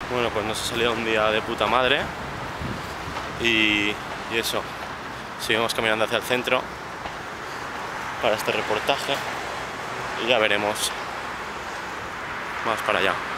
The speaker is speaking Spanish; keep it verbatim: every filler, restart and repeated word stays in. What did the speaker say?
Bueno, pues nos ha salido un día de puta madre y, y eso, seguimos caminando hacia el centro para este reportaje y ya veremos más para allá.